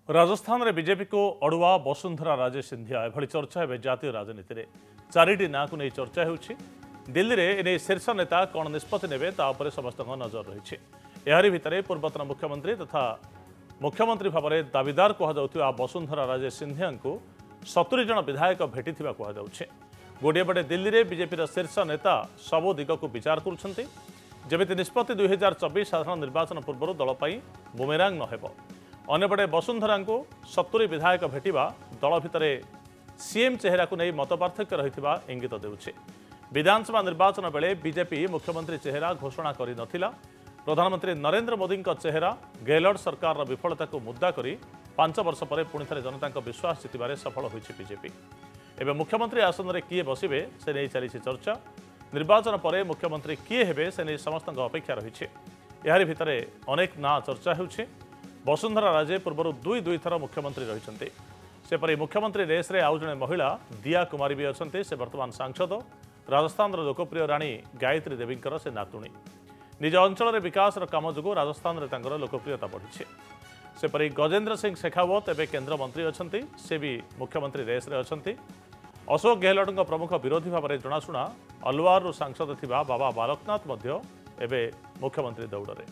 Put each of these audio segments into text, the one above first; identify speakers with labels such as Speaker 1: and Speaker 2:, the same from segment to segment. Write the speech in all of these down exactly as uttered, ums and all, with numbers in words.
Speaker 1: राजस्थान रे बीजेपी को अड़ुआ वसुंधरा राजे सिंधिया एभली चर्चा है जातीय राजनीति में चारिटी ना को नहीं चर्चा होउछि। दिल्ली रे एने शीर्ष नेता कौन निष्पत्ति नेबे ता उपरे समस्त नजर रही। एहारी भितरे पूर्वतन मुख्यमंत्री तथा मुख्यमंत्री भाव में दाबीदार कहुआ वसुंधरा राजे सिंधिया को सतुरी जन विधायक भेटी कहुच्छे। गोटे पटे दिल्ली में बीजेपी शीर्ष नेता सबु दिग को विचार करुछंती। जेमिति निष्पत्ति दुई हजार चौबीस साधारण निर्वाचन पूर्व दल पर बुमेरांग नहेब। अन्यपटे वसुंधरा को सतुरी विधायक भेटिबा दल भितर सीएम चेहरा को नहीं मतपार्थक्य रही इंगित देउछे। विधानसभा निर्वाचन बेले बीजेपी मुख्यमंत्री चेहरा घोषणा करि नथिला। प्रधानमंत्री नरेंद्र मोदी चेहरा गेहलोत सरकार विफलता को मुद्दा करी पांच वर्ष पर पुणी थे जनता विश्वास जितबारे सफल होइछि बीजेपी। एवं मुख्यमंत्री आसन में किए बसिबे से नहीं चली चर्चा। निर्वाचन पर मुख्यमंत्री किए हेबे से नहीं समस्त अपेक्षा रही। यारि भितरे अनेक ना चर्चा होउछि। वसुंधरा राजे पूर्व दुई दुई थर मुख्यमंत्री रही। सेपरी मुख्यमंत्री रेस रे आउ जणे महिला दिया कुमारी भी अच्छा। से वर्तमान सांसद राजस्थान लोकप्रिय राणी गायत्री देवींकर से नातुणी। निज अंचल विकास काम जो राजस्थान में लोकप्रियता बढ़ी। सेपरी गजेंद्र सिंह शेखावत एवं केन्द्र मंत्री अच्छा। से भी मुख्यमंत्री रेस रे अच्छा। अशोक गेहलोत प्रमुख विरोधी भाव में जनाशुना अलवार सांसद थिबा बाबा बालकनाथ मध्य एवं मुख्यमंत्री दौड़े।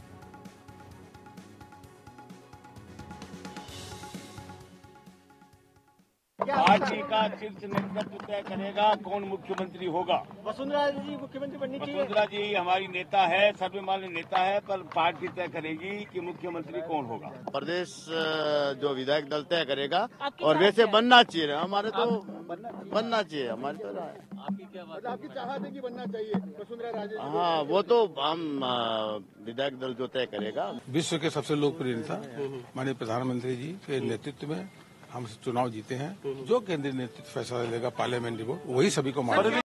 Speaker 2: पार्टी का शीर्ष नेतृत्व तय करेगा कौन मुख्यमंत्री होगा।
Speaker 3: वसुंधरा जी मुख्यमंत्री बननी चाहिए।
Speaker 2: वसुंधरा जी हमारी नेता है, सर्वमान्य नेता है, पर पार्टी तय करेगी कि मुख्यमंत्री कौन होगा।
Speaker 4: प्रदेश जो विधायक दल तय करेगा और वैसे बनना चाहिए। हमारे तो बनना चाहिए। हमारी तो
Speaker 3: आपकी क्या बात है? आपकी चाहत है कि बनना चाहिए वसुंधरा राजे।
Speaker 4: हाँ, वो तो हम विधायक दल जो तय करेगा।
Speaker 5: विश्व के सबसे लोकप्रिय नेता माननीय प्रधानमंत्री जी के नेतृत्व में हम चुनाव जीते हैं। जो केंद्रीय नेतृत्व फैसला लेगा पार्लियामेंट्री बोर्ड वही सभी को मानेगा।